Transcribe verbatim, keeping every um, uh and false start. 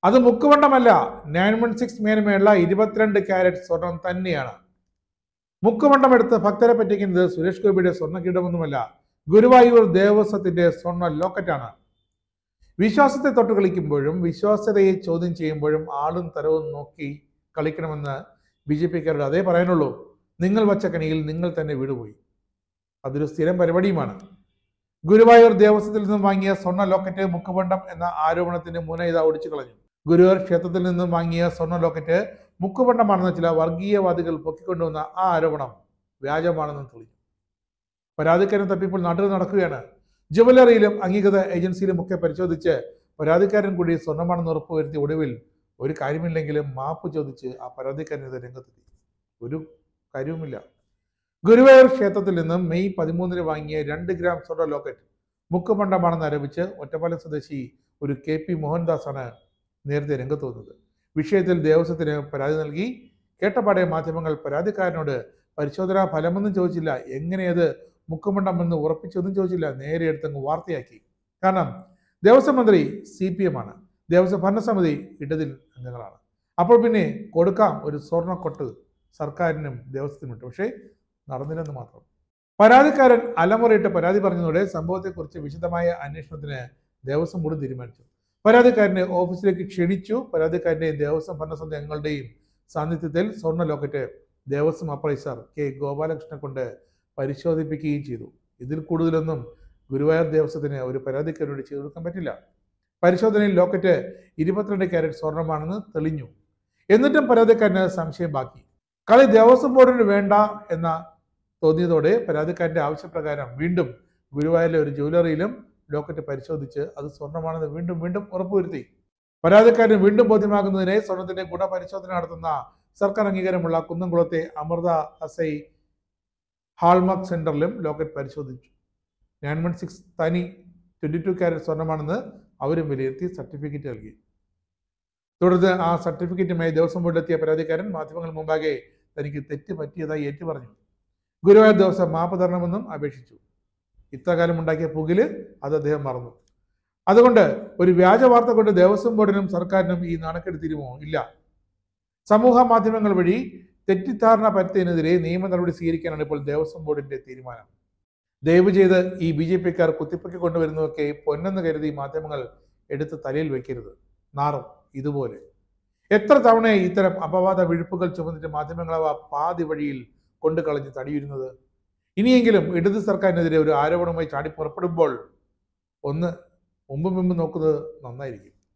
അത് മുക്കുവണ്ടമല്ല, nine one six മേന്മയുള്ള ഇരുപത്തിരണ്ട് ക്യാരറ്റ് സ്വർണം തന്നെയാണ്. മുക്കുവണ്ടം എടുത്ത് ഭക്തരെ പറ്റിക്കുന്നത് സുരേഷ് ഗോപിയുടെ സ്വർണ്ണ കീടമൊന്നുമല്ല, ഗുരുവായൂർ ദേവസ്വത്തിന്റെ സ്വർണ്ണ ലോക്കറ്റാണ്. വിശ്വാസത്തെ തൊട്ട് കളിക്കുമ്പോഴും വിശ്വാസ്യതയെ ചോദ്യം ചെയ്യുമ്പോഴും ആളും തരവും നോക്കി കളിക്കണമെന്ന് ബി ജെ പിക്കാരുടെ അതേ പറയാനുള്ളൂ. നിങ്ങൾ വച്ച കണിയിൽ നിങ്ങൾ തന്നെ വീടുപോയി. അതൊരു സ്ഥിരം പരിപാടിയുമാണ്. ഗുരുവായൂർ ദേവസ്വത്തിൽ നിന്നും വാങ്ങിയ സ്വർണ്ണ ലോക്കറ്റ് മുക്കുവണ്ടം എന്ന ആരോപണത്തിന് മുന ഇതാ ഒടിച്ചു കളഞ്ഞു. ഗുരുവായൂർ ക്ഷേത്രത്തിൽ നിന്നും വാങ്ങിയ സ്വർണ്ണ ലോക്കറ്റ് മുക്കുവണ്ടമാണെന്ന് ചില വർഗീയവാദികൾ പൊക്കിക്കൊണ്ടുവന്ന ആ ആരോപണം വ്യാജമാണെന്ന് തെളിഞ്ഞു. പരാതിക്കാരൻ തപ്പിപ്പോൾ നാട്ടിൽ നടക്കുകയാണ്. ജുവലറിയിലും അംഗീകൃത ഏജൻസിയിലും ഒക്കെ പരിശോധിച്ച് പരാതിക്കാരൻ കൂടി സ്വർണ്ണമാണെന്ന് ഉറപ്പുവരുത്തിയ ഒടുവിൽ ഒരു കാര്യമില്ലെങ്കിലും മാപ്പ് ചോദിച്ച് ആ പരാതിക്കാരനെതിരെ രംഗത്തെത്തി. ഒരു കാര്യവുമില്ല. ഗുരുവായൂർ ക്ഷേത്രത്തിൽ നിന്നും മെയ് പതിമൂന്നിന് വാങ്ങിയ രണ്ട് ഗ്രാം സ്വർണ്ണ ലോക്കറ്റ് മുക്കുവണ്ടമാണെന്ന് ആരോപിച്ച് ഒറ്റപ്പാലം സ്വദേശി ഒരു കെ പി മോഹൻദാസാണ് നേരത്തെ രംഗത്ത് വന്നത്. വിഷയത്തിൽ ദേവസ്വത്തിന് പരാതി നൽകി. കേട്ടപാടെ മാധ്യമങ്ങൾ പരാതിക്കാരനോട് പരിശോധനാ ഫലമൊന്നും ചോദിച്ചില്ല, എങ്ങനെയത് മുക്കുവണ്ടമെന്ന് ഉറപ്പിച്ചൊന്നും ചോദിച്ചില്ല, നേരെ എടുത്തങ്ങ് വാർത്തയാക്കി. കാരണം ദേവസ്വം മന്ത്രി സി പി എം ആണ്, ദേവസ്വം ഭരണസമിതി ഇടതിൽ അംഗങ്ങളാണ്. അപ്പോൾ പിന്നെ കൊടുക്കാം ഒരു സ്വർണ്ണക്കൊട്ട് സർക്കാരിനും ദേവസ്വത്തിനും ഇട്ടു. പക്ഷേ നടന്നില്ലെന്ന് മാത്രം. പരാതിക്കാരൻ അലമുറയിട്ട് പരാതി പറഞ്ഞതോടെ സംഭവത്തെക്കുറിച്ച് വിശദമായ അന്വേഷണത്തിന് ദേവസ്വം ബോർഡ് തീരുമാനിച്ചു. പരാതിക്കാരനെ ഓഫീസിലേക്ക് ക്ഷണിച്ചു. പരാതിക്കാരന്റെയും ദേവസ്വം ഭരണസമിതി അംഗങ്ങളുടെയും സാന്നിധ്യത്തിൽ സ്വർണ്ണ ലോക്കറ്റ് ദേവസ്വം അപ്രൈസർ കെ ഗോപാലകൃഷ്ണനെ കൊണ്ട് പരിശോധിപ്പിക്കുകയും ചെയ്തു. ഇതിൽ കൂടുതലൊന്നും ഗുരുവായൂർ ദേവസ്വത്തിന് ഒരു പരാതിക്കാരോട് ചെയ്തു കൊടുക്കാൻ പറ്റില്ല. പരിശോധനയിൽ ലോക്കറ്റ് ഇരുപത്തിരണ്ട് ക്യാരറ്റ് സ്വർണ്ണമാണെന്ന് തെളിഞ്ഞു. എന്നിട്ടും പരാതിക്കാരന് സംശയം ബാക്കി. കളി ദേവസ്വം ബോർഡിന് വേണ്ട എന്ന തോന്നിയതോടെ പരാതിക്കാരന്റെ ആവശ്യപ്രകാരം വീണ്ടും ഗുരുവായൂരിലെ ഒരു ജ്വല്ലറിയിലും ലോക്കറ്റ് പരിശോധിച്ച് അത് സ്വർണ്ണമാണെന്ന് വീണ്ടും വീണ്ടും ഉറപ്പുവരുത്തി. പരാതിക്കാരന് വീണ്ടും ബോധ്യമാകുന്നതിനായി സ്വർണത്തിന്റെ ഗുണപരിശോധന നടത്തുന്ന സർക്കാർ അംഗീകാരമുള്ള കുന്നംകുളത്തെ അമൃത അസൈ ഹാൾമാർക്ക് സെന്ററിലും ലോക്കറ്റ് പരിശോധിച്ചു. നയൻ വൺ സിക്സ് തനി ട്വന്റി ടു ക്യാരറ്റ് സ്വർണ്ണമാണെന്ന് അവരും വിലയിരുത്തി സർട്ടിഫിക്കറ്റ് നൽകി. തുടർന്ന് ആ സർട്ടിഫിക്കറ്റുമായി ദേവസ്വം ബോർഡിലെത്തിയ പരാതിക്കാരൻ മാധ്യമങ്ങൾ മുമ്പാകെ തനിക്ക് തെറ്റ് പറ്റിയതായി ഏറ്റുപറഞ്ഞു. ഗുരുവായൂർ ദേവസ്വം മാപ്പ് തരണമെന്നും അപേക്ഷിച്ചു. ഇത്രകാലം ഉണ്ടാക്കിയ പുകില് അത് അദ്ദേഹം മറന്നു. അതുകൊണ്ട് ഒരു വ്യാജ വാർത്ത കൊണ്ട് ദേവസ്വം ബോർഡിനും സർക്കാരിനും ഈ നാണക്കേട് തീരുമോ? ഇല്ല. സമൂഹ മാധ്യമങ്ങൾ വഴി തെറ്റിദ്ധാരണ പരത്തിയതിനെതിരെ നിയമ നടപടി സ്വീകരിക്കാനാണ് ഇപ്പോൾ ദേവസ്വം ബോർഡിന്റെ തീരുമാനം. ദയവ് ചെയ്ത് ഈ ബി ജെ പിക്കാർ കുത്തിപ്പൊക്കി കൊണ്ടുവരുന്നതൊക്കെ പൊന്നെന്ന് കരുതി മാധ്യമങ്ങൾ എടുത്ത് തലയിൽ വെക്കരുത്. നാറും ഇതുപോലെ. എത്ര തവണ ഇത്തരം അപവാദ വിഴുപ്പുകൾ ചുമന്നിട്ട് മാധ്യമങ്ങളവ പാതി വഴിയിൽ കൊണ്ടു കളഞ്ഞ് തടിയിരുന്നത്. ഇനിയെങ്കിലും ഇടത് സർക്കാരിനെതിരെ ഒരു ആരോപണവുമായി ചാടി പുറപ്പെടുമ്പോൾ ഒന്ന് മുമ്പും മുമ്പ് നോക്കുന്നത് നന്നായിരിക്കും.